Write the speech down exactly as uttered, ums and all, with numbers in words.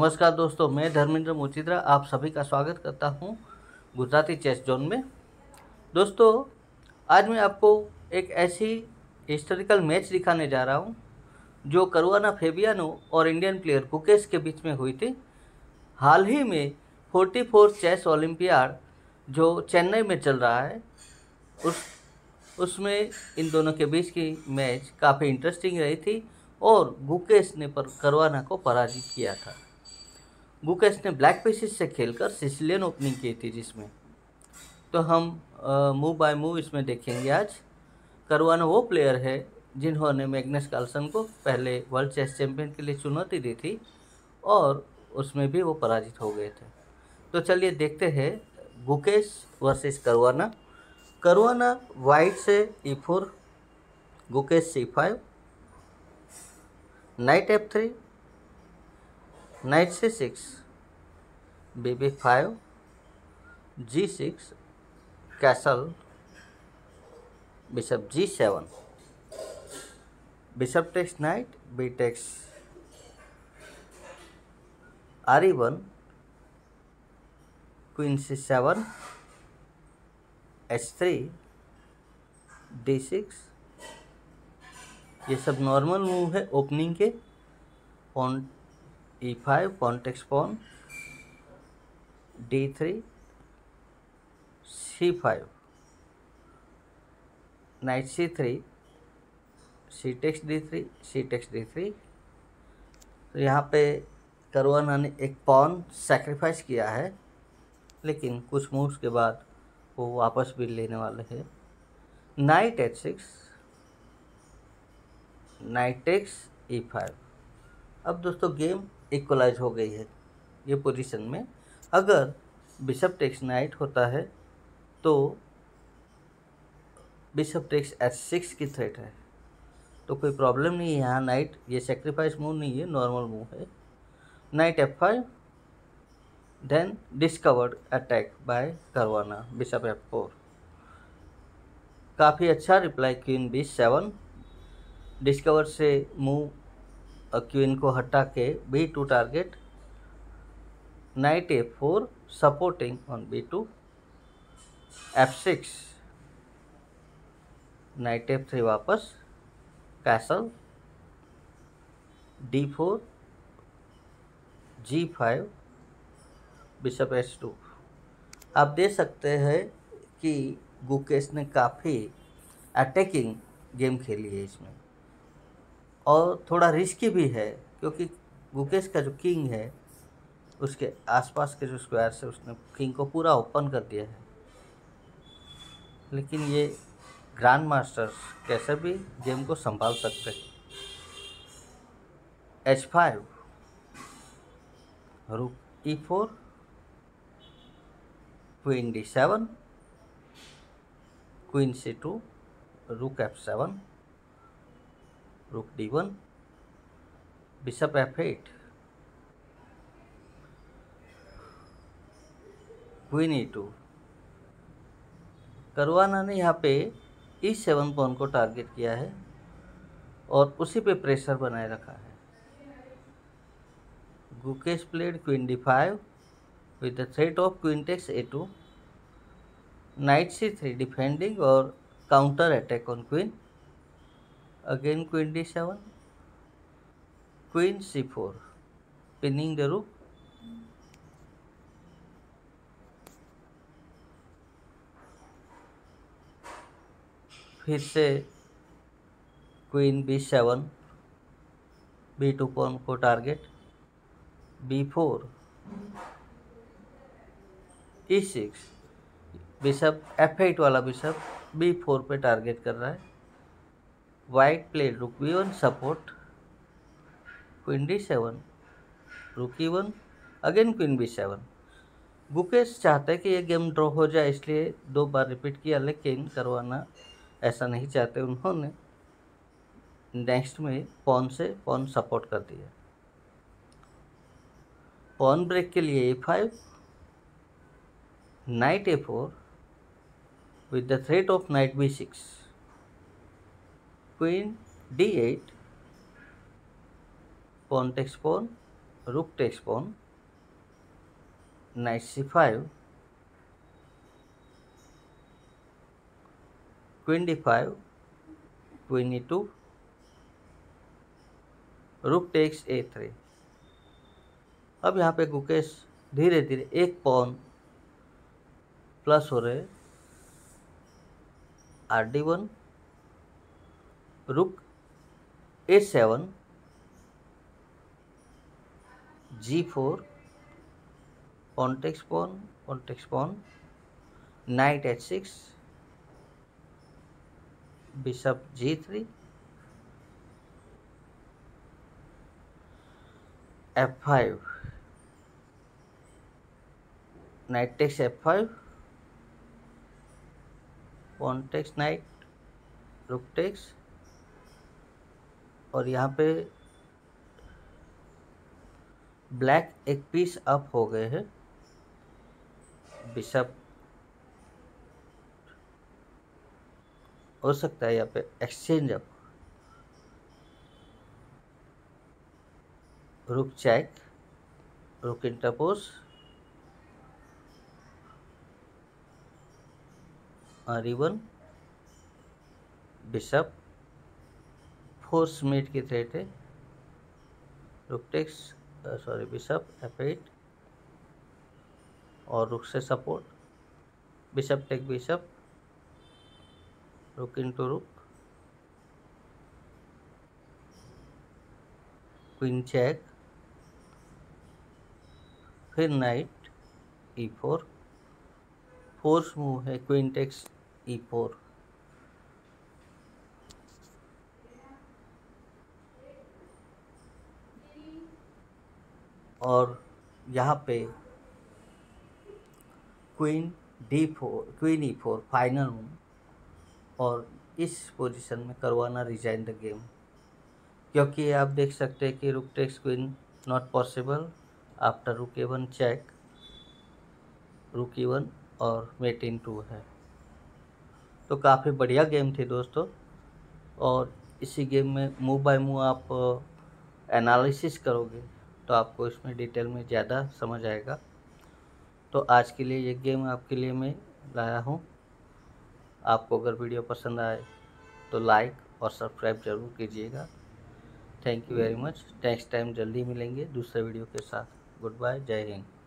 नमस्कार दोस्तों, मैं धर्मेंद्र मोचिद्रा आप सभी का स्वागत करता हूं गुजराती चेस जोन में। दोस्तों, आज मैं आपको एक ऐसी हिस्टोरिकल मैच दिखाने जा रहा हूं जो करुआना फेबियानो और इंडियन प्लेयर गुकेश के बीच में हुई थी। हाल ही में चौवालीस चेस ओलंपियाड जो चेन्नई में चल रहा है, उस उसमें इन दोनों के बीच की मैच काफ़ी इंटरेस्टिंग रही थी और गुकेश ने पर करुआना को पराजित किया था। गुकेश ने ब्लैक पीसेस से खेलकर सिसिलियन ओपनिंग की थी, जिसमें तो हम मूव बाय मूव इसमें देखेंगे। आज करुआना वो प्लेयर है जिन्होंने मैग्नस कार्लसन को पहले वर्ल्ड चेस चैंपियन के लिए चुनौती दी थी और उसमें भी वो पराजित हो गए थे। तो चलिए देखते हैं Gukesh versus Caruana. Caruana white से E four, Gukesh C five, knight F three, knight C six, B B five, G six, castle, bishop G seven, bishop takes knight, B takes R E one, queen C seven, H three, D six. ये सब normal move है opening के। Pawn E five, pawn takes pawn, D three, C five, knight C three, C takes D three, C takes D three. तो यहाँ पे Caruana ने एक pawn sacrifice किया है, लेकिन कुछ मूव्स के बाद वो वापस भी लेने वाले हैं। Knight H six, knight takes E five. अब दोस्तों गेम इक्वलाइज हो गई है ये पोजीशन में। अगर बिशप टेक्स नाइट होता है तो बिशप टेक्स एच सिक्स की थ्रेट है, तो कोई प्रॉब्लम नहीं है। यहाँ नाइट ये सेक्रीफाइस मूव नहीं है, नॉर्मल मूव है। Knight F five, then discovered attack by Caruana, bishop F four. काफ़ी अच्छा reply, queen B seven, discover से मूव क्वीन को हटा के B two target, knight A four, supporting on B two, F six, knight F three वापस, castle, D four, G five, bishop H two. आप देख सकते हैं कि गुकेश ने काफ़ी अटैकिंग गेम खेली है इसमें, और थोड़ा रिस्की भी है क्योंकि गुकेश का जो किंग है उसके आसपास के जो स्क्वायर से उसने किंग को पूरा ओपन कर दिया है। लेकिन ये ग्रैंड मास्टर्स कैसे भी गेम को संभाल सकते हैं। H five, rook E four, queen D seven, queen C two, rook F seven, rook D one, bishop F eight, queen E two. Caruana ने यहाँ पे ई सेवन पॉन को टारगेट किया है और उसी पे प्रेशर बनाए रखा है। Gukesh played queen D five with the threat of queen takes a two, knight c three defending और counter attack on queen, again queen d seven, queen c four, pinning the rook, फिर से queen B seven, B two pawn को target, B four, E six, bishop F eight वाला bishop B four पे target कर रहा है। White played rook B one support, queen D seven, rook E one, again queen B seven. Gukesh चाहते कि ये game draw हो जाए, इसलिए दो बार रिपीट किया, लेकिन करुआना ऐसा नहीं चाहते। उन्होंने नेक्स्ट में पॉन से पॉन सपोर्ट कर दिया। पॉन ब्रेक के लिए A five, knight a four with the threat of knight b six, queen d eight, pawn takes pawn, rook takes pawn, knight C five, queen D five, queen E two, rook takes A three. अब यहाँ पे गुकेश धीरे धीरे एक pawn plus हो रहे, are D one, rook A seven, G four, pawn takes pawn, pawn takes pawn, knight H six, bishop G three, F five, knight takes F five, pawn takes knight, rook takes, और यहाँ पे black एक piece up हो गए हैं, bishop हो सकता है यहाँ पे exchange up, rook check, rook interpose, R E one, bishop, force mate की थ्रेट है, rook takes, sorry bishop F eight, और रुक से support, bishop take bishop, rook into rook, queen check, फिर knight E four, force move है, queen takes E four, और यहाँ पे queen D four, queen E four final move, और इस position में करवाना रिजाइन द गेम, क्योंकि आप देख सकते हैं कि rook takes queen not possible after rook A one check, rook E one और मेट इन टू है। तो काफ़ी बढ़िया गेम थी दोस्तों, और इसी गेम में मूव बाय मूव आप एनालिसिस करोगे तो आपको इसमें डिटेल में ज़्यादा समझ आएगा। तो आज के लिए ये गेम आपके लिए मैं लाया हूँ। आपको अगर वीडियो पसंद आए तो लाइक और सब्सक्राइब जरूर कीजिएगा। Thank you very much. Next time जल्दी मिलेंगे दूसरे वीडियो के साथ। गुड बाय, जय हिंद।